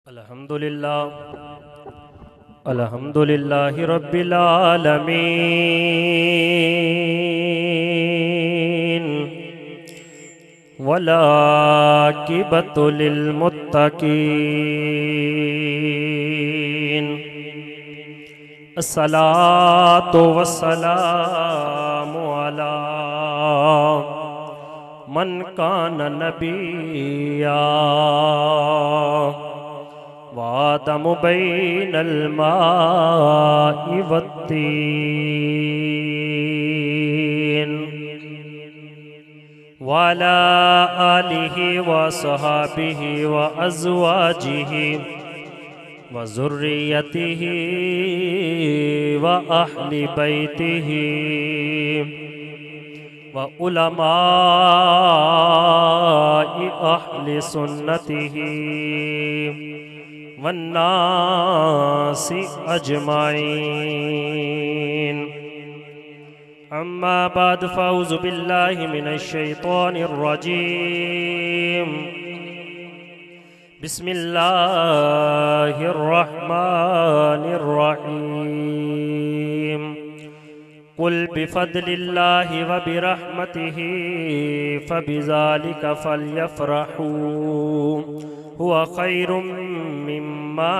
الحمدللہ رب العالمین والعاقبۃ للمتقین الصلاۃ والسلام علی من کان نبیا وآدم بین الماء والطین وعلى آلہ وصحابہ وازواجہ وذریتہ واہل بیتہ وعلماء اہل سنتہ والناس اجمعین اما بعد فاعوذ باللہ من الشیطان الرجیم بسم اللہ الرحمن الرحیم قل بفضل اللہ وبرحمتہ فبذلک فلیفرحوا هو خیر مما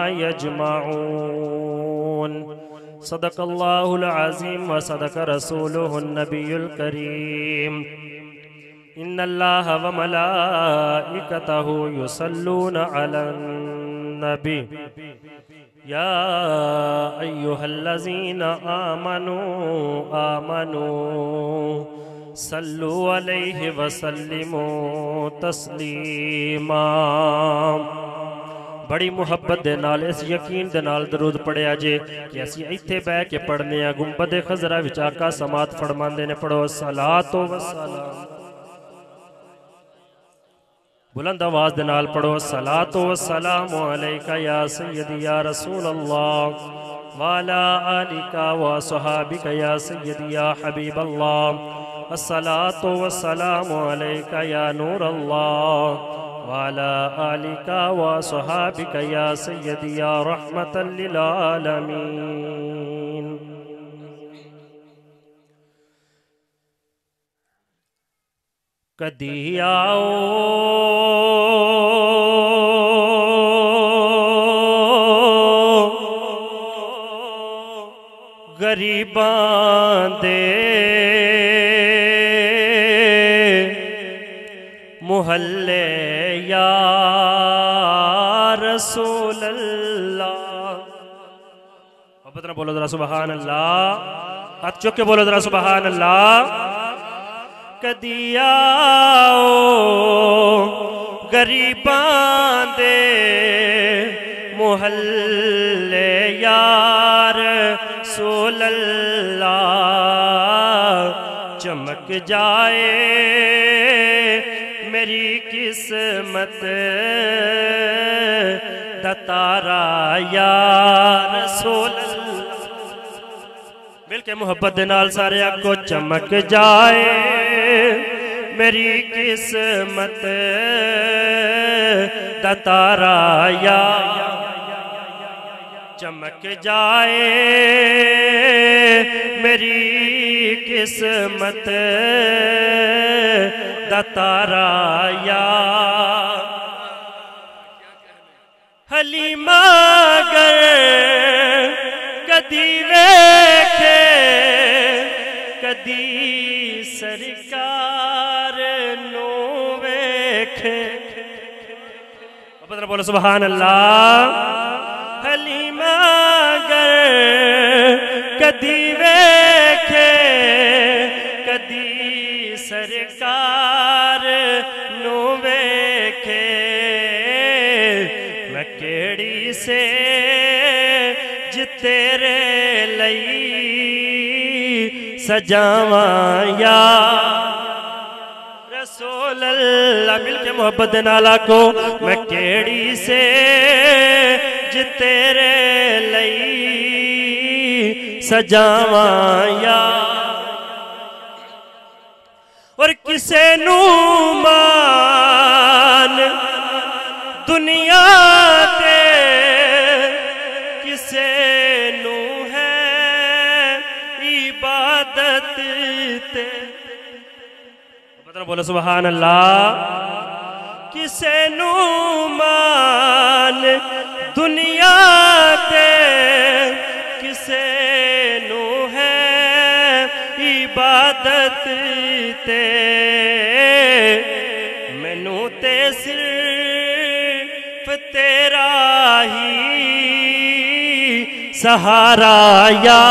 یجمعون صدق اللہ العظیم وصدق رسولہ النبی الکریم ان اللہ وملائکتہ یصلون علی النبی یا ایہا الذین آمنوا صلو علیہ وسلموا تسلیما بڑی محبت دے نال اس یقین دے نال درود پڑھیا جے کہ اسی ایتھے بہ کے پڑھنے ہیں گنبد خضرا وچ آقا سماعت فرماندے نے پڑھو صلاۃ و سلام بلند آواز دے نال پڑھو صلاۃ و سلام علیکہ یا سیدی یا رسول اللہ وعلی آلک و صحابک یا سیدی یا حبیب اللہ الصلاۃ والسلام علیکہ یا نور اللہ وعلی آلک و صحابک یا سیدی یا رحمت للعالمین کدی آؤ غریباں دے محلے یا رسول اللہ محبت نہ بولو ذرا سبحان اللہ ہاتھ چک کے بولو ذرا سبحان اللہ کدی آؤ غریباں دے محلے یا رسول اللہ چمک جائے میری قسمت دا تارا یا رسول اللہ مل کے محبت نال سارے کو چمک جائے میری قسمت دا تارا یا چمک جائے میری قسمت دا تارا یا حلیمہ گر کدی ویکھے کدی سرکار نو ویکھے بولو بولو سبحان اللہ حلیمہ گر کدی ویکھے کدی سرکار نو ویکھے میں کیڑی سے تیرے لئی سجاواں یا رسول اللہ مل کے محبت نالا کو میں کیڑی سے تیرے لئی سجاواں یا اور کسے نو مان دنیا تے بولو سبحان اللہ کسے نو مان دنیا تے کسے نو ہے عبادت تے مینوں تے صرف تیرا ہی سہارا یا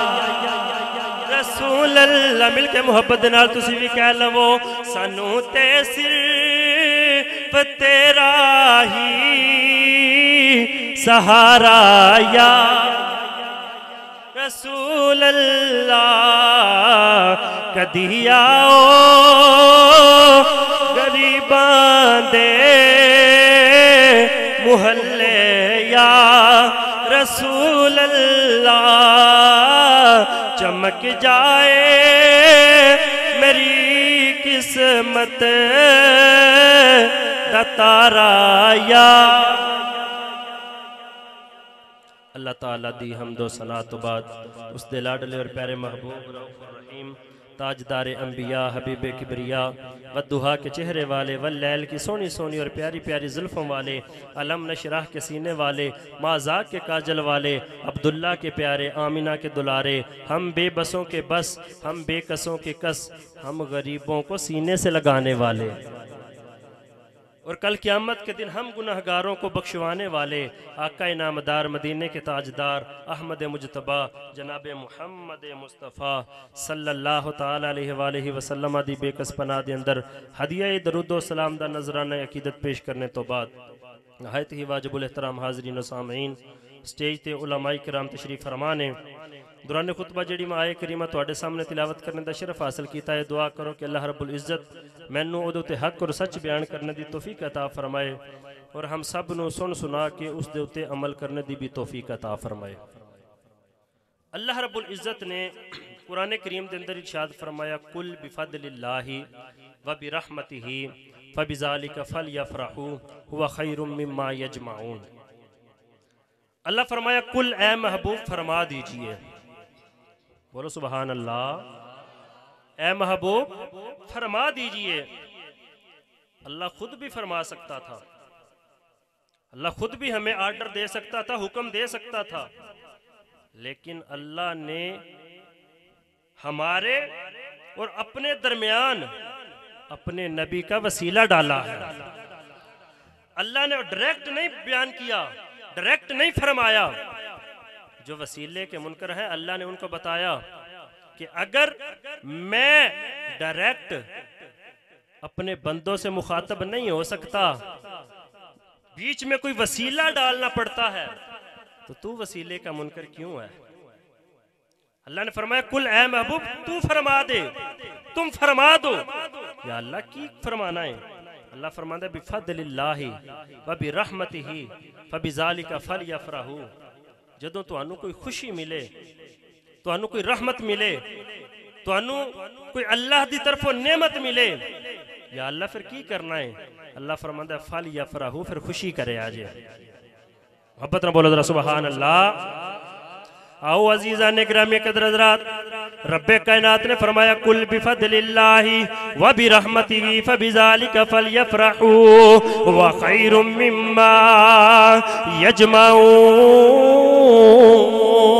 رسول اللہ مل کے محبت نال تسی بھی کہہ لو سانو تے صرف تیرا ہی سہارا یا رسول اللہ کدی آؤ غریباں دے محلے یا رسول اللہ چمک جائے میری قسمت دا تارا یا اللہ تعالیٰ دی حمد و ثنا تو بعد اس دے لاڈلے اور پیارے محبوب رؤوف الرحیم تاجدار انبیاء حبیب کبریا والدہا کے چہرے والے واللیل کی سونی سونی اور پیاری پیاری زلفوں والے علم نشرح کے سینے والے مازاق کے کاجل والے عبداللہ کے پیارے آمینہ کے دلارے ہم بے بسوں کے بس ہم بے کسوں کے کس ہم غریبوں کو سینے سے لگانے والے اور کل قیامت کے دن ہم گناہگاروں کو بخشوانے والے آقا نامدار مدینے کے تاجدار احمد مجتبی جناب محمد مصطفیٰ صلی اللہ تعالیٰ علیہ وآلہ وسلم دی بے کس پناہ دے اندر ہدیہ درود و سلام دا نظرانہ عقیدت پیش کرنے تو بعد نہایت ہی واجب الاحترام حاضرین و سامعین سٹیج تے علماء کرام تشریف فرمانے دوران خطبہ جڑی میں آئے کریمہ تو آڑے سامنے تلاوت کرنے دا شرف حاصل کیتا ہے دعا کرو کہ اللہ رب العزت مینوں اودو تے حق اور سچ بیان کرنے دی توفیق عطا فرمائے اور ہم سب نو سن سنا کے اس دے اتے عمل کرنے دی بھی توفیق عطا فرمائے اللہ رب العزت نے قرآن کریم دے اندر ارشاد فرمایا قل بفضل اللہ وبرحمتہ فبذالک فلیفرحوا هو خیر مما یجمعون اللہ فرمایا قل اے محبوب فرما دیجئے بولو سبحان اللہ اے محبوب فرما دیجئے اللہ خود بھی فرما سکتا تھا اللہ خود بھی ہمیں آرڈر دے سکتا تھا حکم دے سکتا تھا لیکن اللہ نے ہمارے اور اپنے درمیان اپنے نبی کا وسیلہ ڈالا ہے اللہ نے ڈائریکٹ نہیں بیان کیا ڈائریکٹ نہیں فرمایا جو وسیلے کے منکر ہیں اللہ نے ان کو بتایا کہ اگر میں ڈائریکٹ اپنے بندوں سے مخاطب نہیں ہو سکتا بیچ میں کوئی وسیلہ ڈالنا پڑتا ہے تو تو وسیلے کا منکر کیوں ہے اللہ نے فرمایا قل اے محبوب تو فرما دے تم فرما دو یا اللہ کی فرمانا ہے اللہ فرماتا ہے بفضل اللہ وبرحمتہ فبذالک فلیفرحوا جدوں تانوں کوئی خوشی ملے تانوں کوئی رحمت ملے تانوں کوئی اللہ دی طرف نعمت ملے یا اللہ پھر کی کرنا ہے اللہ فرماتا ہے فلیفرحوا پھر خوشی کرے آجے محبت نہ بولو ذرا سبحان اللہ آؤ عزیزان گرامی قدر حضرات رب کائنات نے فرمایا قل بفضل اللہ وبرحمتہ فبذالک فلیفرحوا هو خیر مما یجمعون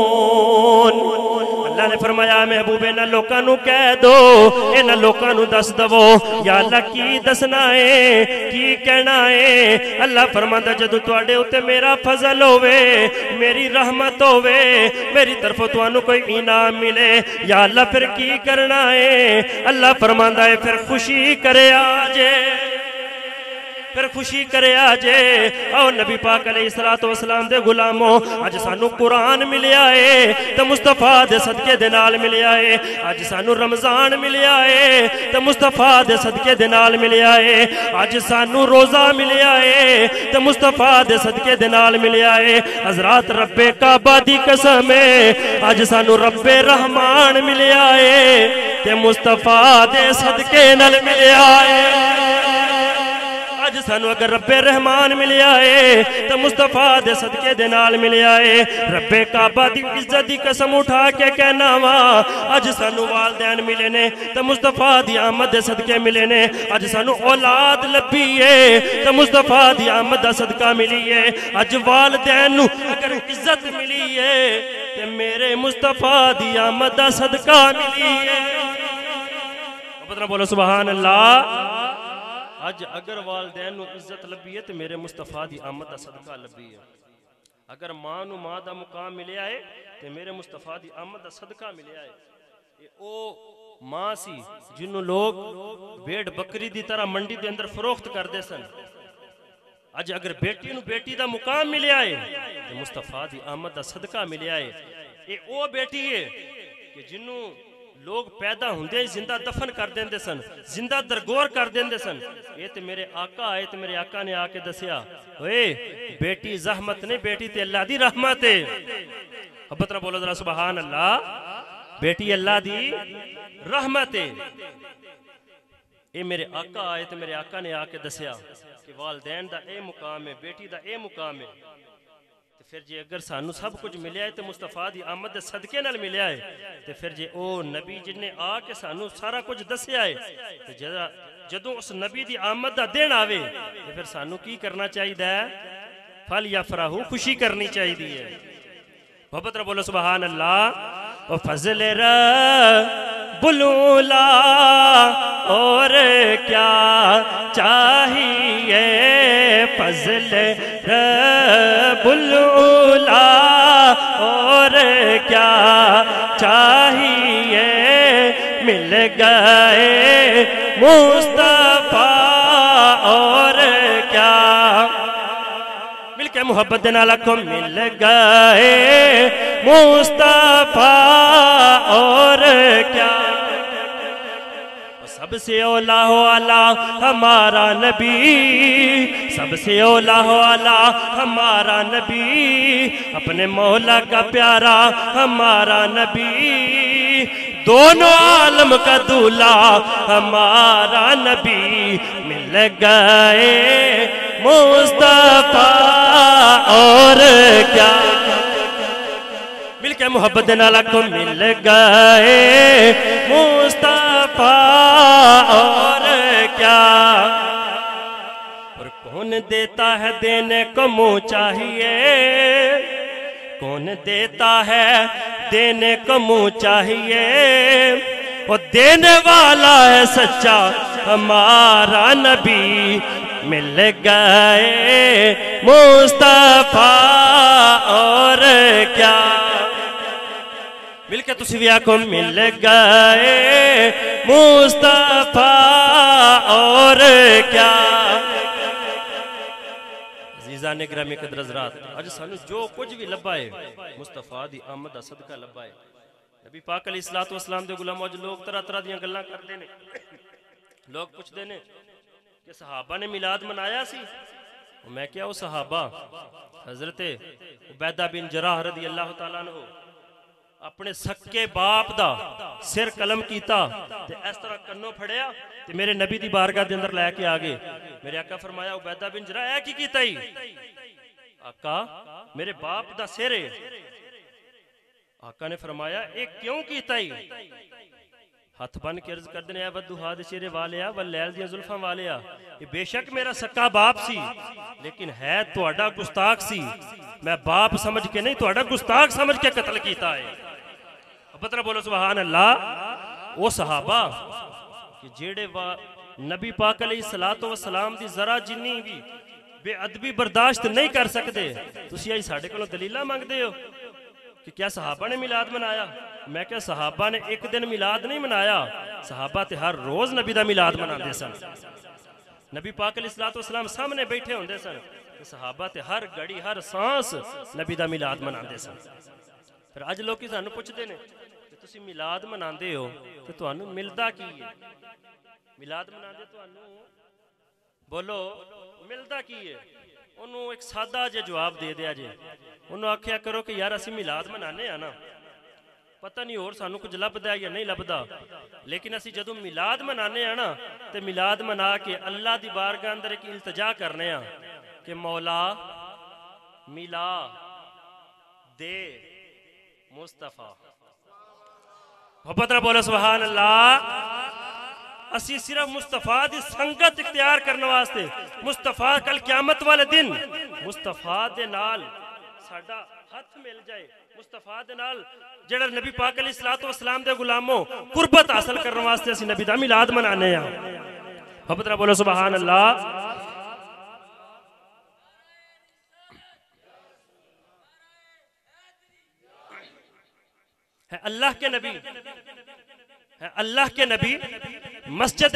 اللہ نے فرمایا محبوب انہاں لوکاں نو کہہ دو انہاں لوکاں نو دس دو یا اللہ کی دسنا ہے کی کہنا ہے اللہ فرماتا جدو تواڈے اوتے میرا فضل ہوے میری رحمت ہوے میری طرف تانوں کوئی انعام ملے یا اللہ پھر کی کرنا ہے اللہ فرماندا ہے پھر خوشی کرے آجے پھر خوشی کرے آجے او نبی پاک علیہ السلام دے غلاموں آج سانو قرآن ملیا ہے تو مصطفیٰ دے صدقے دے نال ملیا ہے آج سانو رمضان ملیا ہے تو مصطفیٰ دے صدقے دے نال ملیا ہے آج سانو روزہ ملیا ہے تو مصطفیٰ دے صدقے دے نال ملیا ہے حضرات رب کعبہ دی قسم ہے آج سانو رب رحمان ملیا ہے تو مصطفیٰ دے صدقے نال ملیا ہے اج سانو اگر رب رحمان ملیا ہے تو مصطفیٰ دے صدقے دے نال ملیا ہے رب کعبہ دی عزت دی قسم اٹھا کے کہنا وا اج سانو والدین ملے نے تو مصطفیٰ دی آمد دے صدقے ملے نے اج سانو اولاد لبی ہے تو مصطفیٰ دی آمد دا صدقہ ملی ہے اج والدین نو اگر عزت ملی ہے تے میرے مصطفیٰ دی آمد دا صدقہ ملی ہے پتہ بولو سبحان اللہ اج اگر والدین نو عزت لبی ہے تے میرے مصطفیٰ دی آمد دا صدقہ لبی ہے اگر ماں نو ماں دا مقام ملیا ہے تے میرے مصطفیٰ دی آمد دا صدقہ ملیا ہے یہ او ماں سی جنہوں لوگ بیڑ بکری دی طرح منڈی دے اندر فروخت کر دے سن اج اگر بیٹی نو بیٹی دا مقام ملیا ہے تے مصطفیٰ دی آمد دا صدقہ ملیا ہے یہ او بیٹی ہے کہ جنہوں لوگ پیدا ہوندے زندہ دفن کر دیندے سن زندہ درگور کر دیندے سن یہ تے میرے آقا آئے تے میرے آقا نے آکے دسیا اوے بیٹی زحمت نہیں بیٹی تے اللہ دی رحمت ہے حبت نہ بولو ذرا سبحان اللہ بیٹی اللہ دی رحمت ہے اے میرے آقا آئے تے میرے آقا نے آکے دسیا کہ والدین دا اے مقام ہے بیٹی دا اے مقام ہے پھر جے اگر سانو سب کچھ ملیا ہے تو مصطفیٰ دی آمد دے صدقے نال ملیا ہے تو پھر جے او نبی جن نے آ کے سانو سارا کچھ دسیا ہے تو جدوں اس نبی دی آمد دا دن آوے تو پھر سانو کی کرنا چاہیے ہے فل یا فراہو خوشی کرنی چاہیے ہے محبت بولو سبحان اللہ و فضل رب العلا اور کیا چاہیے فضل رب العلا اور کیا چاہیے مل گئے مصطفیٰ اور کیا مل کے محبت دینا لکھو مل گئے مصطفیٰ اور کیا سب سے اولا ہو اللہ ہمارا نبی سب سے اولا ہو اللہ ہمارا نبی اپنے مولا کا پیارا ہمارا نبی دونوں عالم کا دولہ ہمارا نبی مل گئے مصطفیٰ اور کیا مل کے محبت دینا لکھو مل گئے مصطفیٰ اور کیا اور کون دیتا ہے دینے کو منہ چاہیے کون دیتا ہے دینے کو منہ چاہیے وہ دینے والا ہے سچا ہمارا نبی مل گئے مصطفیٰ اور کیا مل کے تسی بھی آکھو مل گئے مصطفیٰ اور کیا عزیزان گرامی قدر حضرات آج سانو جو کچھ بھی لبا ہے مصطفیٰ دی آمد دا صدقہ لبا ہے نبی پاک علیہ السلام دے غلام آج لوگ طرح طرح دیاں گلاں کر دینے لوگ پوچھ دینے کہ صحابہ نے میلاد منایا سی میں کیا وہ صحابہ حضرت عبیدہ بن جراح رضی اللہ تعالیٰ عنہ اپنے سکے باپ دا سر قلم کیتا تے اس طرح کنوں پھڑیا تے میرے نبی دی بارگاہ دے اندر لے کے آگے میرے آقا فرمایا عبیدہ بن جراح اے کی کیتا ہی آقا میرے باپ دا سر ہے آقا نے فرمایا اے کیوں کیتا ہی ہاتھ بن کے عرض کر دینے اے ودوہا دے چہرے والیا واللیل دیاں زلفاں والیا یہ بے شک میرا سکا باپ سی لیکن ہے تہاڈا گستاخ سی میں باپ سمجھ کے نہیں تہاڈا گستاخ سمجھ کے قتل کیتا ہے پتہ بولو سبحان اللہ وہ صحابہ کہ جیڑے نبی پاک علیہ السلام دی ذرا جنی بھی بے ادبی برداشت نہیں کر سکتے تسی آئی ساڑھے کلوں دلیلہ مانگ دے ہو کہ کیا صحابہ نے میلاد منایا میں کیا صحابہ نے ایک دن میلاد نہیں منایا صحابہ تے ہر روز نبی دا میلاد منا دے سن نبی پاک علیہ السلام سامنے بیٹھے ہوں دے سن صحابہ تے ہر گھڑی ہر سانس نبی دا میلاد منا دے سن پھر آج لوگ کی سانو پوچھ دینے کہ تسی میلاد منا دے ہو تو تو انو ملدہ کی ہے میلاد منا دے تو انو بولو ملدہ کی ہے انہوں ایک سادہ جے جواب دے دیا جے انہوں آکھیا کرو کہ یار اسی میلاد منانے ہیں نا پتہ نہیں اور سانو کچھ لبدا ہے یا نہیں لبدا، لیکن اسی جدوں میلاد منانے ہیں نا تے میلاد منا کے اللہ دی بارگاہ اندر ایک التجا کرنے ہیں کہ مولا ملا دے مصطفیٰ، محبت نہ بولے سبحان اللہ۔ اسی صرف مصطفیٰ دی سنگت اختیار کرنے واسطے، مصطفیٰ کل قیامت والے دن مصطفیٰ دے نال ساڈا ہاتھ مل جائے، مصطفیٰ دے نال جڑا نبی پاک علیہ السلام دے غلاموں قربت حاصل کرنے واسطے اسی نبی دا میلاد منانے ہیں۔ محبت نہ بولے سبحان اللہ۔ ہے اللہ کے نبی، ہے اللہ کے نبی مسجد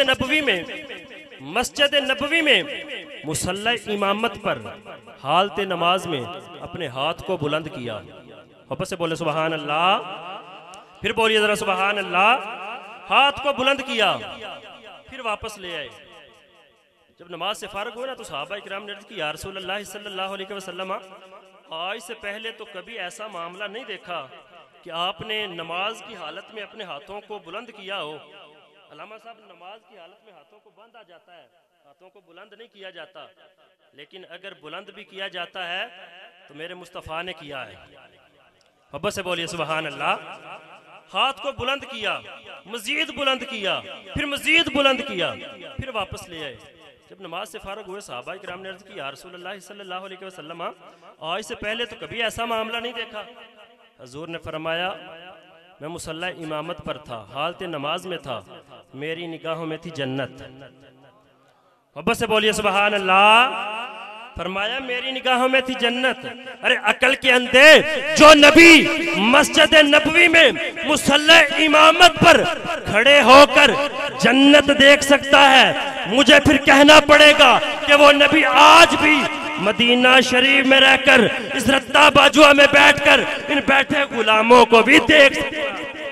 نبوی میں مصلی امامت پر حالت نماز میں اپنے ہاتھ کو بلند کیا، واپس سے بولے سبحان اللہ، پھر بولیے ذرا سبحان اللہ، ہاتھ کو بلند کیا، پھر واپس لے آئے۔ جب نماز سے فارغ ہوئے نا تو صحابہ اکرام نے عرض کی یا رسول اللہ صلی اللہ علیہ وسلم، آج سے پہلے تو کبھی ایسا معاملہ نہیں دیکھا کہ آپ نے نماز کی حالت میں اپنے ہاتھوں کو بلند کیا ہو۔ علامہ صاحب نماز کی حالت میں ہاتھوں کو بند آ جاتا ہے، ہاتھوں کو بلند نہیں کیا جاتا، لیکن اگر بلند بھی کیا جاتا ہے تو میرے مصطفیٰ نے کیا ہے۔ محبت سے بولیے سبحان اللہ۔ ہاتھ کو بلند کیا، مزید بلند کیا، پھر مزید بلند کیا، پھر واپس لے آئے۔ جب نماز سے فارغ ہوئے صحابہ کرام نے عرض کی یا رسول اللہ صلی اللہ علیہ وسلم، آج سے پہلے تو کبھی ایسا معاملہ نہیں دیکھا۔ حضور نے فرمایا میں مصلی امامت پر تھا، حالت نماز میں تھا، میری نگاہوں میں تھی جنت۔ محبت سے بولیے سبحان اللہ۔ فرمایا میری نگاہوں میں تھی جنت۔ ارے عقل کے اندھے، جو نبی مسجد نبوی میں مصلی امامت پر کھڑے ہو کر جنت دیکھ سکتا ہے، مجھے پھر کہنا پڑے گا کہ وہ نبی آج بھی مدینہ شریف میں رہ کر اس رتہ باجوہ میں بیٹھ کر ان بیٹھے غلاموں کو بھی دیکھ سکتا ہے،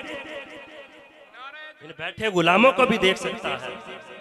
ان بیٹھے غلاموں کو بھی دیکھ سکتا ہے۔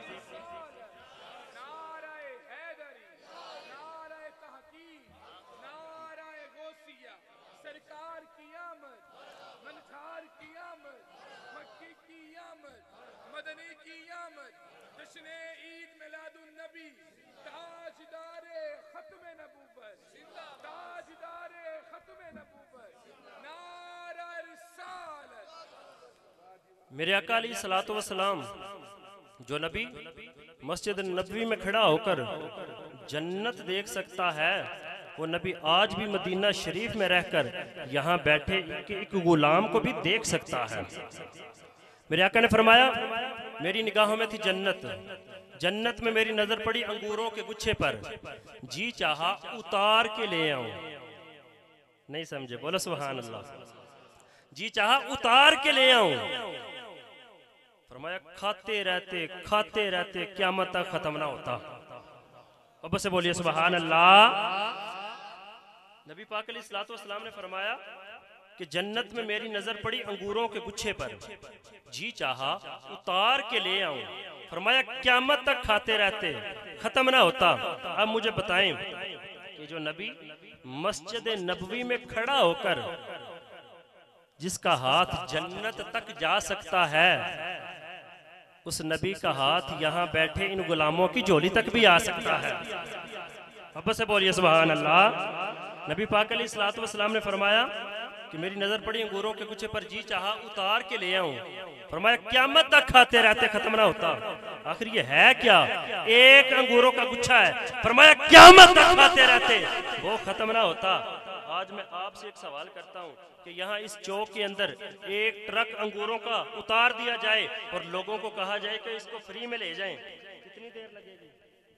میرے آقا علیہ السلام جو نبی مسجد نبوی میں کھڑا ہو کر جنت دیکھ سکتا ہے، وہ نبی آج بھی مدینہ شریف میں رہ کر یہاں بیٹھے ایک غلام کو بھی دیکھ سکتا ہے۔ میرے آقا نے فرمایا میری نگاہوں میں تھی جنت، جنت میں میری نظر پڑی انگوروں کے گچھے پر، جی چاہا اتار کے لے آؤں۔ نہیں سمجھے؟ بولو سبحان اللہ۔ جی چاہا اتار کے لے آؤں۔ فرمایا کھاتے رہتے قیامت تک ختم نہ ہوتا۔ اب سے بولیے سبحان اللہ۔ نبی پاک علیہ السلام نے فرمایا کہ جنت میں میری نظر پڑی انگوروں کے گچھے پر، جی چاہا اتار کے لے آؤں۔ فرمایا قیامت تک کھاتے رہتے ختم نہ ہوتا۔ اب مجھے بتائیں کہ جو نبی مسجد نبوی میں کھڑا ہو کر جس کا ہاتھ جنت تک جا سکتا ہے، اس نبی کا ہاتھ یہاں بیٹھے ان غلاموں کی جھولی تک بھی آ سکتا ہے۔ اب سے بولیے سبحان اللہ۔ نبی پاک علیہ السلام نے فرمایا کہ میری نظر پڑی انگوروں کے گچھے پر، جی چاہا اتار کے لے آؤں۔ فرمایا قیامت تک کھاتے رہتے ختم نہ ہوتا۔ آخر یہ ہے کیا؟ ایک انگوروں کا گچھا ہے، فرمایا قیامت تک کھاتے رہتے وہ ختم نہ ہوتا۔ آج میں آپ سے ایک سوال کرتا ہوں کہ یہاں اس چوک کے اندر ایک ٹرک انگوروں کا اتار دیا جائے اور لوگوں کو کہا جائے کہ اس کو فری میں لے جائیں، کتنی دیر لگے گی؟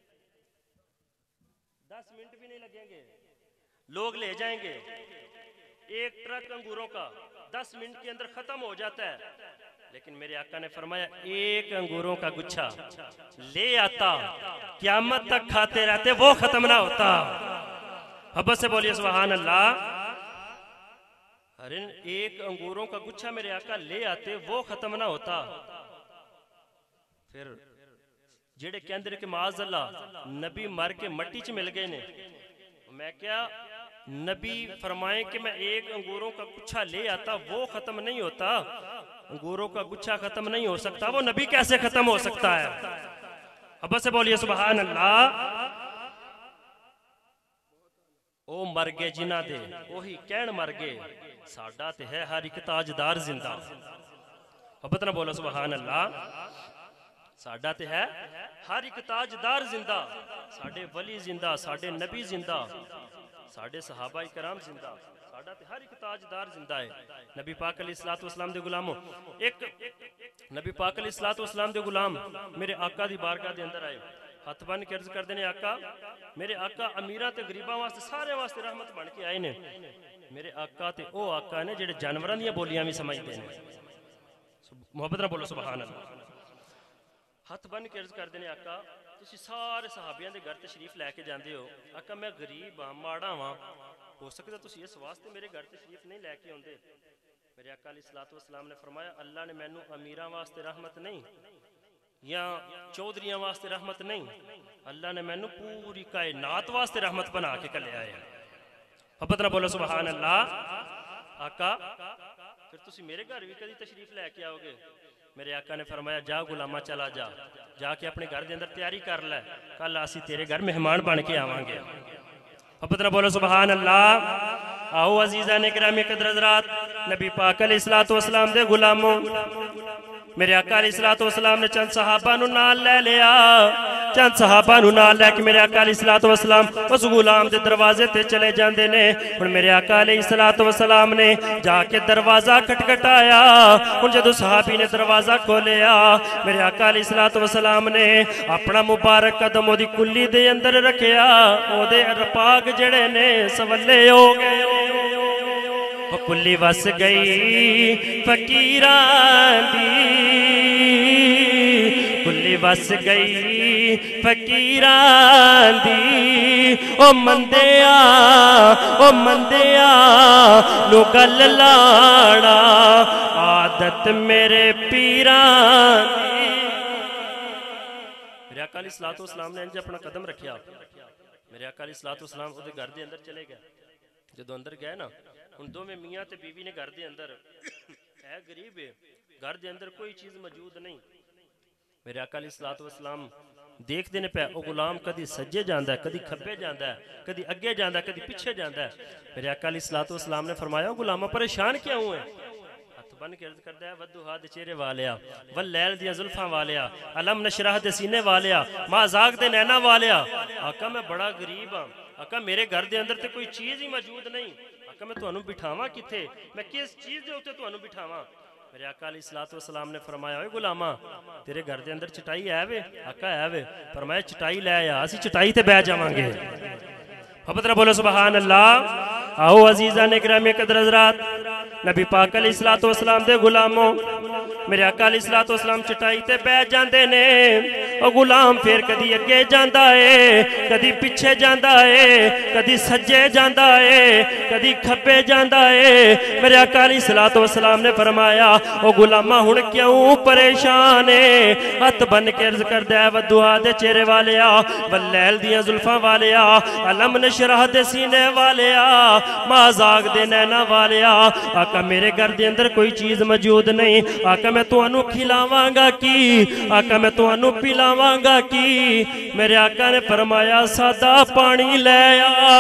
10 منٹ بھی نہیں لگیں گے، لوگ لے جائیں گے۔ ایک ٹرک انگوروں کا 10 منٹ کے اندر ختم ہو جاتا ہے، لیکن میرے آقا نے فرمایا ایک انگوروں کا گچھا لے آتا، قیامت تک کھاتے رہتے وہ ختم نہ ہوتا۔ اب سے بولیے سبحان اللہ۔ ایک انگوروں کا گچھا میرے آقا لے آتے وہ ختم نہ ہوتا۔ پھر جڑے کے اندر کے معاذ اللہ نبی مر کے مٹی چ مل گئے نے، میں کیا نبی فرمائیں کہ میں ایک انگوروں کا گچھا لے آتا وہ ختم نہیں ہوتا، انگوروں کا گچھا ختم نہیں ہو سکتا، وہ نبی کیسے ختم ہو سکتا ہے؟ اب سے بولیے سبحان اللہ۔ او مرگے جنہ دے وہی کہن مرگے ساڈا تے ہے ہر ایک تاجدار زندہ۔ اب اتنا بولا سبحان اللہ۔ ساڈا تے ہے ہر ایک تاجدار زندہ، ساڈے ولی زندہ، ساڈے نبی زندہ، ساڈے صحابہ کرام زندہ، ساڈا تے ہر ایک تاجدار زندہ ہے۔ نبی پاک علیہ السلام دے غلاموں، ایک نبی پاک علیہ السلام دے غلام میرے آقا دی بارگاہ دے اندر آئے، ہاتھ بن کے عرض کر دینے آقا میرے آقا امیرہ تے غریباں واسطے سارے واسطے رحمت بن کے آئے نے، میرے آقا تے او آقا نے جڑے جانوراں دیاں بولیاں بھی سمجھتے ہیں۔ محبت نہ بولو سبحان اللہ۔ ہاتھ بن کے عرض کر دینے آقا تسی سارے صحابیاں دے گھر تشریف لے کے جاندے ہو، آقا میں غریب ہاں ماڑا ہاں، ہو سکتا تسی اس واسطے میرے گھر تشریف نہیں لے کے ہوندے۔ میرے آقا علیہ السلام نے فرمایا اللہ نے مینوں امیراں واسطے رحمت نہیں یا چودھریاں واسطے رحمت نہیں، اللہ نے مینوں پوری کائنات واسطے رحمت بنا کے کلے آئے۔ محبت نہ بولو سبحان اللہ۔ آقا پھر تسی میرے گھر بھی کدی تشریف لے کے آؤ گے؟ میرے آقا نے فرمایا جا غلامہ چلا جا، جا کے اپنے گھر دے اندر تیاری کر لے، کل اسی تیرے گھر مہمان بن کے آوان گے۔ محبت نہ بولو سبحان اللہ۔ آؤ عزیزان اکرامی قدر حضرات، نبی پاک علیہ السلام دے غلاموں، میرے آقا علیہ السلام نے چند صحابہ نو نال لے لیا، چند صحابہ نو نال لے کے میرے آقا علیہ السلام اس غلام دے دروازے تے چلے جاندے نے۔ اور میرے آقا علیہ السلام نے جا کے دروازہ کھٹکھٹایا، اور جدو صحابی نے دروازہ کھولیا میرے آقا علیہ السلام نے اپنا مبارک قدم او دی کلی دے اندر رکھیا، او دے رپاگ جڑے نے سولے ہو گئے، وہ کلی وس گئی فقیران دی، کلی وس گئی فقیران دی، او مندیا نو گل لاڑا عادت میرے پیران دی۔ میرے آقا علیہ السلام نے انج اپنا قدم رکھیا، میرے آقا علیہ السلام وہ گھر دے اندر چلے گئے، جدو اندر گئے نا ان دو میں میاں تے بیوی نے گھر دے اندر ہے غریب ہے، گھر دے اندر کوئی چیز موجود نہیں۔ میرے آقا علیہ السلام دیکھ دینے پہ او غلام کدی سجے جاندہ ہے، کدی کھبے جاندہ ہے، کدی اگے جاندہ ہے، کدی پیچھے جاندہ ہے۔ میرے آقا علیہ السلام نے فرمایا او غلامہ پریشان کیا ہوئے؟ ہاتھ بن کے عرض کردہ ہے ودوہا دے چہرے والیا، واللیل دیا زلفاں والیا، علم نشرح دے سینے والیا، ماں زاگ دے نینا والیا۔ آقا میں بڑا غریب ہاں، آقا میرے گھر دے اندر تے کوئی چیز ہی موجود نہیں، آقا میں تو انہوں بٹھاواں کتے، میں کس چیز دے ہوتے تو انہوں بٹھاواں؟ میرے آقا علیہ السلام نے فرمایا اے غلامہ تیرے گھر دے اندر چٹائی ہے وے؟ آقا ہے وے۔ فرمایا چٹائی لے آیا، اسی چٹائی تے بیٹھ جاواں گے۔ محبت نہ بولو سبحان اللہ۔ آؤ عزیزان اکرامی قدر حضرات، نبی پاک علیہ السلام دے غلاموں، میرے آقا علیہ السلام چٹائی تے بیٹھ جاندے نے، او غلام پھر کدی اگے جاندہ ہے، کدی پیچھے جاندہ ہے، کدی سجے جاندہ ہے، کدی کھبے جاندہ ہے۔ میرے آقا علیہ السلام نے فرمایا او غلامہ ہن کیوں پریشان ہے؟ ہاتھ بن کے عرض کر دے ودوہا دے چہرے والیا، واللیل دیاں زلفاں والیا، علم نشرح دے سینے والیا، ماں زاگ دے نینا والیا۔ آقا میرے گھر دے اندر کوئی چیز موجود نہیں، آقا میں تو انو کھلاواں گا کی، آقا میں تو انو پلاواں گا کی۔ میرے آقا نے فرمایا سادہ پانی لے آ۔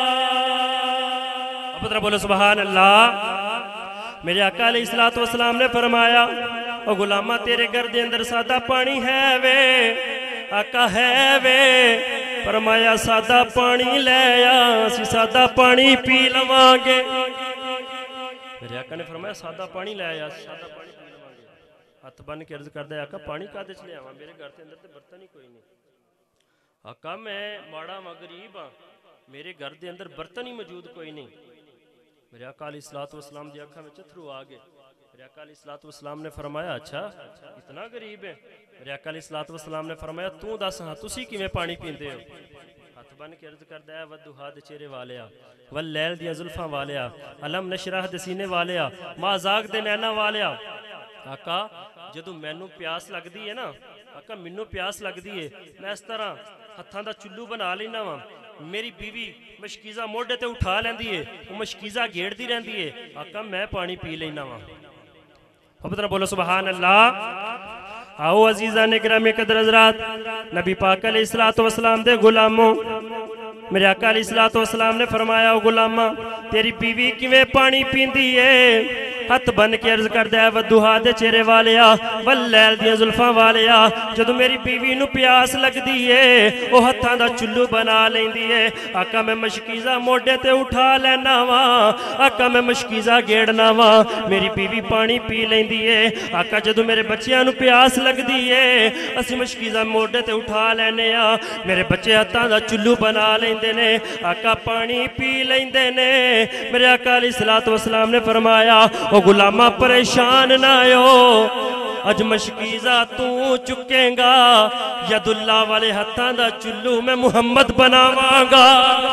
اب ذرا بولو سبحان اللہ۔ میرے آقا علیہ السلام نے فرمایا او غلامہ تیرے گھر دے اندر سادہ پانی ہے وے؟ آقا ہے وے۔ فرمایا سادہ پانی لے آ، اسی سادہ پانی پی لواں گے۔ میرے آقا نے فرمایا سادہ پانی لے آیا، سادہ پانی پی لواں گے۔ ہاتھ بن کے عرض کردہ ہے آقا پانی کا دے چلے آواں، میرے گھر کے اندر تے برتن ہی کوئی نہیں۔ آقا میں ماڑا مغریب ہاں، میرے گھر دے اندر برتن ہی موجود کوئی نہیں۔ میرے آقا علیہ السلام دی اکھاں میں چتھرو آگے۔ میرے آقا علیہ السلام نے فرمایا اچھا اتنا غریب ہے؟ میرے آقا علیہ السلام نے فرمایا تو دس ہاں تسی کیویں پانی پیندے ہو؟ ہاتھ بن کے عرض کردہ ہے ودوہا دے چہرے والیا، واللیل دیاں زلفاں والیا، علم نشرح دے سینے والیا، ماں زاگ دے نینا والیا۔ آقا جدو مینوں پیاس لگ دی ہے نا، آقا منوں پیاس لگ دی ہے، میں اس طرح ہتھاں دا چلو بنا لینا ہاں، میری بیوی مشکیزہ موڈے تے اٹھا لیندی ہے وہ مشکیزہ گھیڑ دی رہندی ہے آقا میں پانی پی لینا وا محبت بولو سبحان اللہ آؤ عزیزان اکرامی قدر حضرات نبی پاک علیہ السلام دے غلاموں میرے آقا علیہ السلام نے فرمایا او غلامہ تیری بیوی کیویں پانی پیندی ہے ہاتھ بن کے عرض کر دیا ودوہا دے چہرے والیا واللیل دیا زلفاں والیا جدو میری بیوی نو پیاس لگ دیئے او ہتھاں دا چلو بنا لیں دیئے آقا میں مشکیزہ موڈے تے اٹھا لینا وہاں آقا میں مشکیزہ گیڑنا وہاں میری بیوی پانی پی لیں دیئے آقا جدو میرے بچیاں نو پیاس لگ دیئے اسی مشکیزہ موڈے تے اٹھا لینے میرے بچے ہتھاں دا چلو بنا لیں دینے آقا پانی پی لیں دینے میرے آقا علیہ السلام نے فرمایا او غلامہ پریشان نہ ہو اج مشکیزہ تو چکیں گا ید اللہ والے ہتھاں دا چلو میں محمد بناواں گا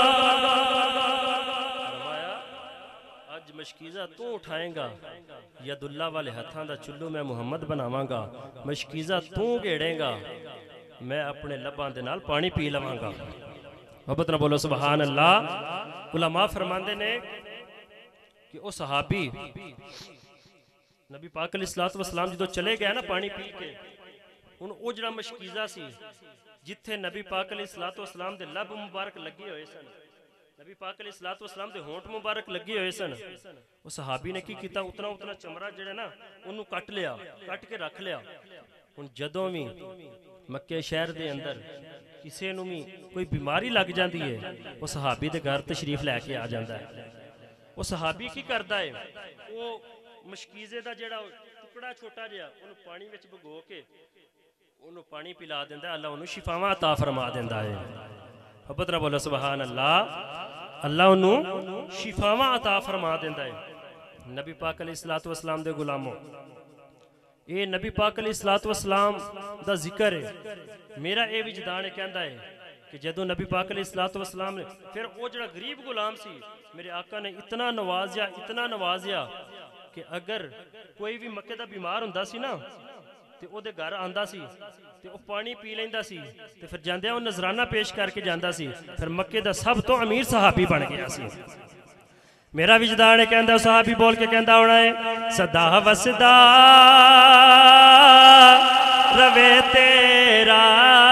اج مشکیزہ تو اٹھائیں گا ید اللہ والے ہتھاں دا چلو میں محمد بناواں گا مشکیزہ تو گیڑیں گا میں اپنے لباں دے نال پانی پی لواں گا محبت نہ بولو سبحان اللہ علماء فرماندے نے کہ او صحابی نبی پاک علیہ السلام جدو چلے گئے نا پانی پی کے ان او جڑا مشکیزہ سی جتھے نبی پاک علیہ السلام دے لب مبارک لگی ہوئے سن نبی پاک علیہ السلام دے ہونٹ مبارک لگی ہوئے سن وہ صحابی نے کی کیتا اتنا چمرہ جڑا نا انہوں کٹ لیا کٹ کے رکھ لیا ان جدوں بھی مکہ شہر دے اندر کسے نو بھی کوئی بیماری لگ جاندی ہے وہ صحابی دے گھر تشریف لے کے آ جاندہ ہے وہ صحابی کی کردہ ہے وہ مشکیزے دا جڑا ٹکڑا چھوٹا جیا انہوں پانی وچ بگو کے انہوں پانی پلا دیندہ ہے اللہ انہوں شفاواں عطا فرما دیندہ ہے محبت نہ بولو سبحان اللہ اللہ انہوں شفاواں عطا فرما دیندہ ہے نبی پاک علیہ السلام دے غلاموں اے نبی پاک علیہ السلام دا ذکر ہے میرا اے وجدان کہندہ ہے کہ جدو نبی پاک علیہ السلام نے پھر وہ جڑا غریب غلام سی میرے آقا نے اتنا نوازیا کہ اگر کوئی بھی مکے دا بیمار ہوندا سی نا تے او دے گھر آندا سی تے او پانی پی لیندا سی تے پھر جاندے او نذرانہ پیش کر کے جاندا سی پھر مکے دا سب تو امیر صحابی بن گیا سی میرا وجدان کہندا صحابی بول کے کہندا ہونا ہے صدا وسدا روے تیرا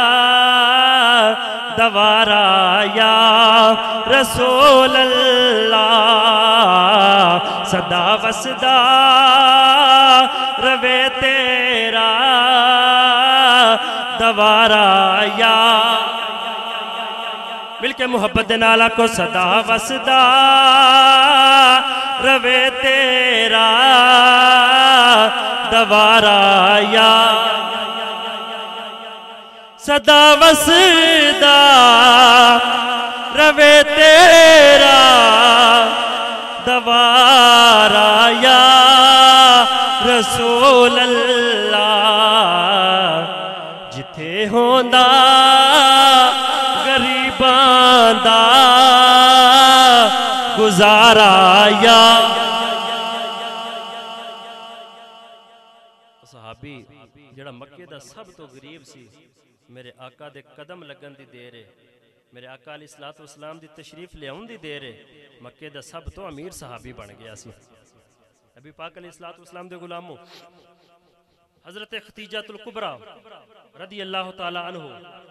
دوارا یا رسول اللہ صدا وسدا روے تیرا دوارا یا مل کے محبت نالا کو صدا وسدا روے تیرا دوارا یا صدا وسدا روے تیرا دوارا یا رسول اللہ جتھے ہوندا غریباں دا گزارا یا صحابی جڑا مکے دا سب تو غریب سی میرے آقا دے قدم لگن دی دیر ہے میرے آقا علیہ السلام دی تشریف لے آن دی دیر ہے مکے دا سب تو امیر صحابی بن گیا سی نبی پاک علیہ السلام دے غلاموں حضرت ختیجہ الکبریٰ رضی اللہ تعالی عنہ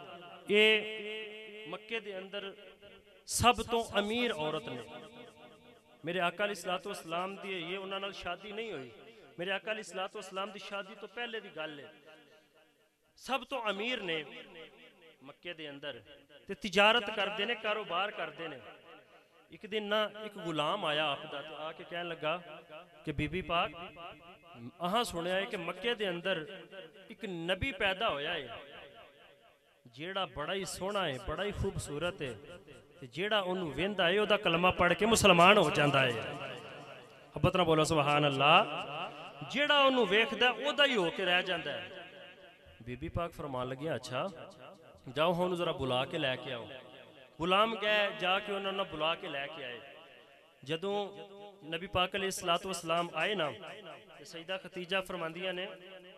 یہ مکے دے اندر سب تو امیر عورت نے میرے آقا علیہ السلام دی یہ انہاں نال شادی نہیں ہوئی میرے آقا علیہ السلام دی شادی تو پہلے دی گل ہے سب تو امیر نے مکے دے اندر تے تجارت کر دینے کاروبار کر دینے ایک دن نہ ایک غلام آیا آپ دا تو آ کے کہنے لگا کہ بی بی پاک اہاں سنے آئے کہ مکے دے اندر ایک نبی پیدا ہویا ہے جیڑا بڑا ہی سونا ہے بڑا ہی خوبصورت ہے جیڑا انہوں ویندہ ہے او دا کلمہ پڑھ کے مسلمان ہو جاندہ ہے حبت نہ بولو سبحان اللہ جیڑا انہوں ویکھ دا او دا ہی ہو کے رہ جاندہ ہے بی بی پاک فرمان لگیا اچھا جاؤ ہوں ذرا بلا کے لے کے آؤ غلام گئے جا کے انہوں نے بلا کے لے کے آئے جدوں نبی پاک علیہ السلام آئے نا سیدہ ختیجہ فرماندیاں نے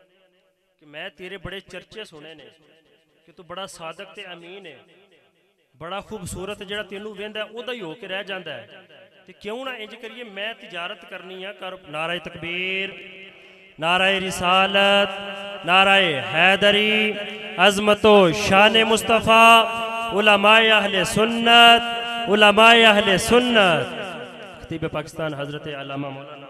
کہ میں تیرے بڑے چرچے سنے نے کہ تو بڑا صادق تے امین ہے بڑا خوبصورت جڑا تینوں ویندا ہے اودا ہی ہو کے رہ جاندا ہے تے کیوں نہ انج کریے میں تجارت کرنی ہے کر نعرہ تکبیر نعرہ رسالت نعرہ حیدری عظمت و شان مصطفیٰ علماء اہل سنت علماء اہل سنت خطیب پاکستان حضرت علامہ مولانا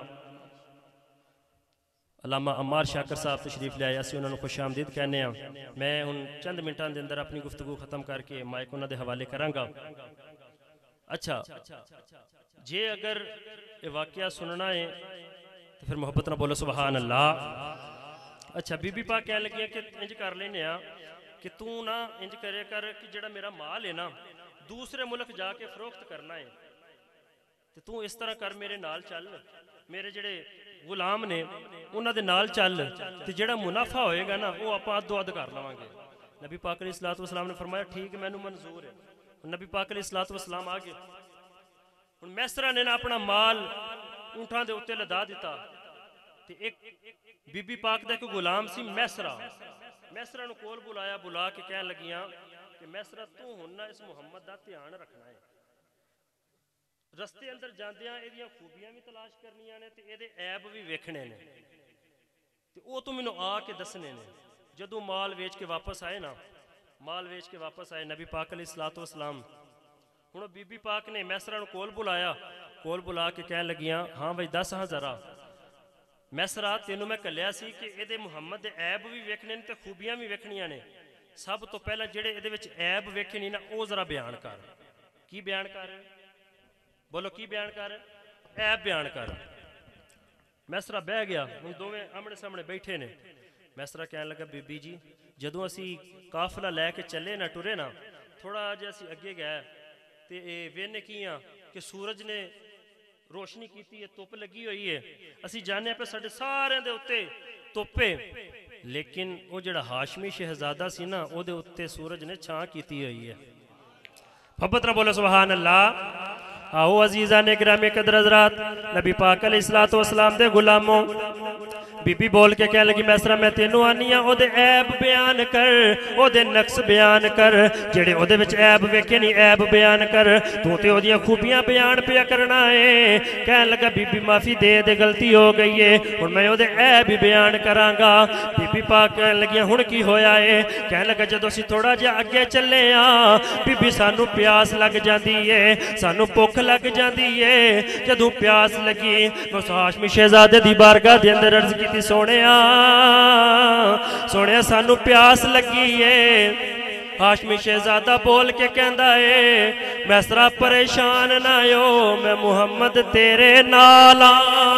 علامہ عمار شاکر صاحب تشریف لے آئے اسی انہوں نے خوش آمدید کہنے ہیں میں ان چند منٹان دے اندر اپنی گفتگو ختم کر کے مائک انہوں دے حوالے کروں گا اچھا جے اگر یہ واقعہ سننا ہے تو پھر محبت نہ بولو سبحان اللہ اچھا بی بی پاک کہنے لگی ہیں کہ انج کر لینے ہیں کہ تو نہ انج کرے کر کہ جڑا میرا مال ہے نا دوسرے ملک جا کے فروخت کرنا ہے تو اس طرح کر میرے نال چل میرے جڑے غلام نے انہاں دے نال چل تے جڑا منافع ہوئے گا نا وہ آپ ادو اد کر لواں گے نبی پاک علیہ الصلوۃ والسلام نے فرمایا ٹھیک ہے مینوں منظور ہے نبی پاک علیہ الصلوۃ والسلام آگے ہن میسرہ نے نا اپنا مال اونٹاں دے اوتے لدا دیتا تے ایک بی بی پاک دا کوئی غلام سی میسرہ نو کول بلایا بلا کے کہن لگیاں کہ میسرہ تو ہن اس محمد دا دھیان رکھنا ہے رستے اندر جاندیاں ایدیاں خوبیاں بھی تلاش کرنیاں نے تے ایدے عیب بھی ویکھنے نے تے او تو مینوں آ کے دسنے نے جدوں مال ویچ کے واپس آئے نا مال ویچ کے واپس آئے نبی پاک علیہ الصلوۃ والسلام ہن بی بی پاک نے میسرہ نو کول بلایا کول بلا کے کہن لگیاں ہاں بھائی دس ہاں ذرا میسرہ تینوں میں کلیا سی کہ ایدے محمد دے عیب بھی ویکھنے نے تے خوبیاں بھی ویکھنیاں نے سب تو پہلا جڑے ایدے وچ عیب ویکھے نہیں نا او ذرا بیان کر کی بیان کر بولو کی بیان کر عیب بیان کر میسرہ بہ گیا ہن دوویں آمنے سامنے بیٹھے نے میسرہ کہنے لگا بی بی جی جدوں اسی قافلہ لے کے چلے نہ ٹرے نا تھوڑا جے اسی اگے گئے تے وینے کیاں کہ سورج نے روشنی کیتی ہے توپ لگی ہوئی ہے اسی جانے پہ ساڈے سارے دے اوتے توپے لیکن وہ جڑا ہاشمی شہزادہ سی نا او دے اوتے سورج نے چھاں کیتی ہوئی ہے محبت نہ بولو سبحان اللہ آؤ عزیزان اکرامی قدر حضرات نبی پاک علیہ الصلوۃ والسلام دے غلاموں بی بی بول کے کہنے لگی میسرہ میں تینوں آنی ہاں او دے عیب بیان کر او دے نقص بیان کر جڑے او دے وچ عیب ویکھے نہیں عیب بیان کر تو تے او دیاں خوبیاں بیان پیا کرنا ہے کہنے لگا بی بی معافی دے غلطی ہو گئی ہے ہن میں او دے عیب بیان کراں گا بی بی پاک کہنے لگی ہن کی ہویا ہے کہنے لگا جدوں اسی تھوڑا جہا اگے چلے ہاں بی بی سانو پیاس لگ جاندی ہے سانو بھوک لگ جاندی ہے جدوں پیاس لگی اس ہاشمی شہزادے دی بارگاہ دے اندر عرض کی سونیا سانو پیاس لگی ہے ہاشمی شہزادہ بول کے کہندا ہے میسرہ پریشان نہ ہو میں محمد تیرے نالاں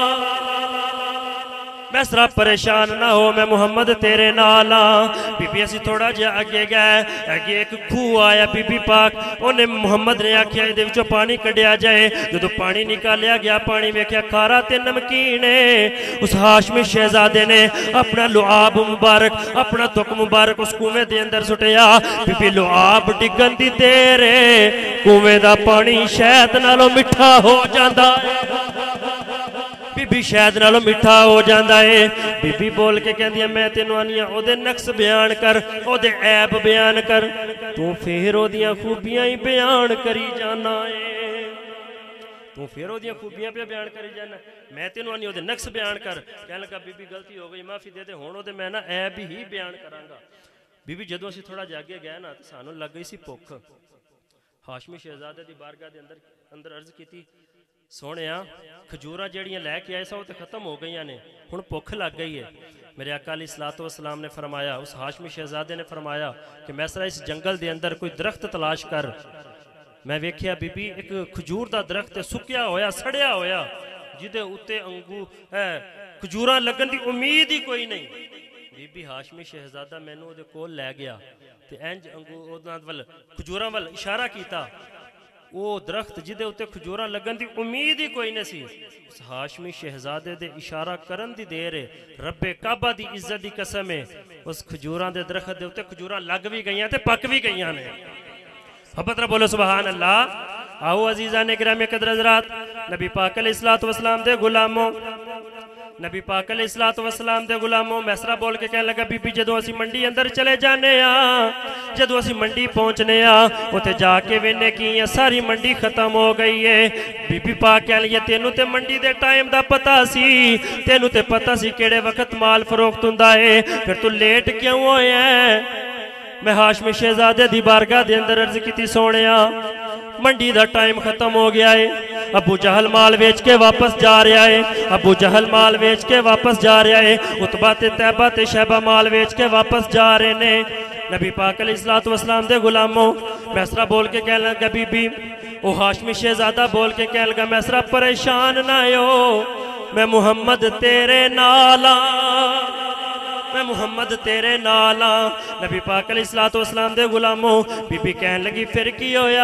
میسرہ پریشان نہ ہو میں محمد تیرے نالاں بی بی اسی تھوڑا جا اگے گئے اگے ایک کھو آیا بی بی پاک انہیں محمد نے آکھیا دے وچوں پانی کڈیا جائے جدو پانی نکالیا گیا پانی ویکھیا کھارا تے نمکین ہے اس ہاشمی شہزادے نے اپنا لعاب مبارک اپنا تک مبارک اس کنویں دے اندر سٹیا بی بی لعاب ڈگن دی دیر ہے کنویں دا پانی شہد نالوں مٹھا ہو جاندا بی بی شاید نالو مٹھا ہو جاندا ہے بی بی بول کے کہندی ہے میں تینوں آنیاں او دے نقص بیان کر او دے عیب بیان کر تو پھر او دیاں خوبیاں ہی بیان کری جانا ہے تو پھر او دیاں خوبیاں پہ بیان کری جانا میں تینوں آنی او دے نقص بیان کر کہنے لگا بی بی غلطی ہو گئی معافی دے دے ہون او دے میں نا عیب ہی بیان کراں گا بی بی جدوں اسی تھوڑا جاگے گئے نا تے سانوں لگ گئی سی بھوک ہاشمی شہزادے دی بارگاہ دے اندر عرض کیتی سونیاں کھجوراں جڑیاں لے کے آئے سا وہ تے ختم ہو گئیاں نے ہن بھوک لگ گئی ہے میرے آقا علیہ الصلوۃ والسلام نے فرمایا اس ہاشمی شہزادے نے فرمایا کہ میسرہ اس جنگل دے اندر کوئی درخت تلاش کر میں ویکھیا بی بی ایک کھجور دا درخت سکیا ہویا سڑیا ہویا جدے اوتے انگو کھجوراں لگن دی امید ہی کوئی نہیں بی بی ہاشمی شہزادہ مینوں او دے کول لے گیا تے انج انگو اوداں ول کھجوراں ول اشارہ کیتا وہ درخت جدے ہوتے کھجوراں لگن دی امید ہی کوئی نہ سی اس ہاشمی شہزادے دے اشارہ کرن دی دیر ہے رب کعبہ دی عزت دی قسم ہے اس کھجوراں دے درخت دے ہوتے کھجوراں لگ بھی گئیاں تے پک بھی گئیاں نے محبت نہ بولو سبحان اللہ آؤ عزیزان اکرامی قدر حضرات نبی پاک علیہ الصلوۃ والسلام دے غلاموں نبی پاک علیہ السلام دے غلاموں میسرہ بول کے کہنے لگا بی بی جدو اسی منڈی اندر چلے جانے جدو اسی منڈی پہنچنے اتے جا کے وینے کی ساری منڈی ختم ہو گئی ہے بی بی پاک کہنے لگا تینوں تے منڈی دے ٹائم دا پتہ سی تینوں تے پتہ سی کیڑے وقت مال فروخت ہوندا ہے پھر تو لیٹ کیوں ہوئے ہیں میں ہاشمی شہزادے دی بارگاہ دے اندر عرض کی تھی سونیا منڈی دا ٹائم ختم ہو گیا ہے ابو جہل مال ویچ کے واپس جا رہا ہے ابو جہل مال ویچ کے واپس جا رہا ہے عتبہ تے طیبہ تے شیبہ مال ویچ کے واپس جا رہے نے نبی پاک علیہ السلام دے غلاموں میسرہ بول کے کہنے لگا بی بی او ہاشمی شہزادہ بول کے کہنے لگا میسرہ پریشان نہ ہو میں محمد تیرے نالا میں محمد تیرے نالا نبی پاک علیہ السلام دے غلاموں بی بی کہنے لگی پھر کی ہویا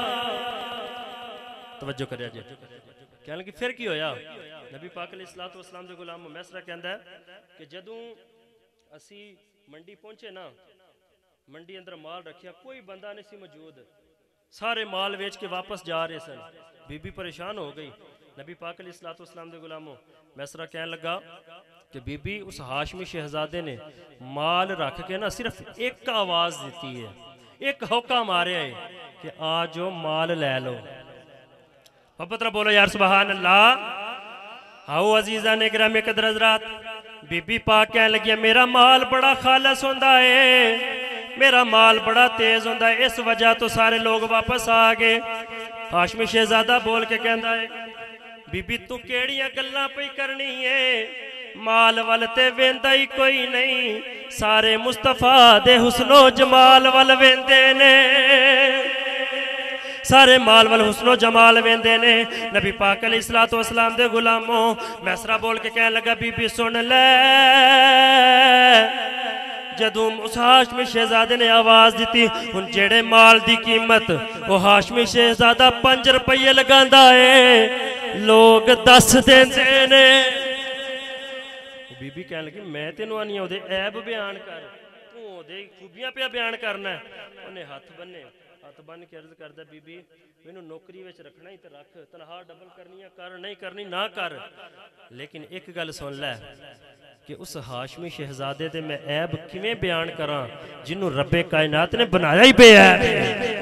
توجہ کریا جی کہنے لگی پھر کی ہویا نبی پاک علیہ السلام دے غلاموں میسرہ کہندہ ہے کہ جدوں اسی منڈی پہنچے نا منڈی اندر مال رکھیا کوئی بندہ نہیں سی موجود سارے مال ویچ کے واپس جا رہے سن بی بی پریشان ہو گئی نبی پاک علیہ السلام دے غلاموں میسرہ کہنے لگا کہ بی بی اس ہاشمی شہزادے نے مال رکھ کے نا صرف ایک آواز دیتی ہے ایک ہوکا مارے ہے کہ آجو مال لے لو پترہ بولو یار سبحان اللہ آؤ عزیزہ گرامی قدر حضرات بی بی پاک کہنے لگی میرا مال بڑا خالص ہوندہ ہے میرا مال بڑا تیز ہوندہ ہے اس وجہ تو سارے لوگ واپس آگئے ہاشمی شہزادہ بول کے کہندہ ہے بی بی تو کیڑیاں گلاں پہ کرنی ہے مال والتے ویندہ ہی کوئی نہیں سارے مصطفیٰ دے حسن و جمال وال ویندے نے سارے مال وال حسن و جمال ویندے نے نبی پاک علیہ السلام دے غلاموں میسرہ بول کے کہنے لگا بی بی سن لے جدوں اس ہاشمی شہزادے نے آواز دیتی ان جیڑے مال دی قیمت وہ ہاشمی شہزادہ 5 روپے لگاندہ ہے لوگ 10 دیندے نے بی بی کہنے لگی میں تینوں آنی ہوں دے عیب بیان کر تو دے خوبیاں پہ بیان کرنا ہے انہیں ہاتھ بن کے عرض کردہ بی بی میں نوکری ویچ رکھنا ہی تے رکھ تنہا ڈبل کرنی ہے کر نہیں کرنی نہ کر لیکن ایک گل سن لے کہ اس ہاشمی شہزادے دے میں عیب کیویں بیان کراں جنہوں رب کائنات نے بنایا ہی پہ ہے